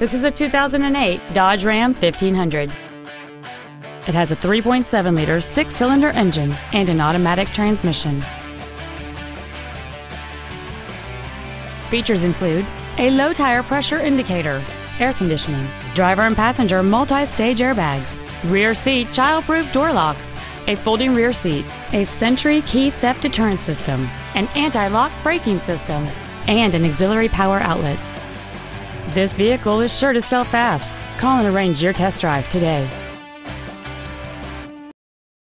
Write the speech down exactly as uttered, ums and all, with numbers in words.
This is a two thousand eight Dodge Ram fifteen hundred. It has a three point seven liter six-cylinder engine and an automatic transmission. Features include a low tire pressure indicator, air conditioning, driver and passenger multi-stage airbags, rear seat child-proof door locks, a folding rear seat, a Sentry key theft deterrent system, an anti-lock braking system, and an auxiliary power outlet. This vehicle is sure to sell fast. Call and arrange your test drive today.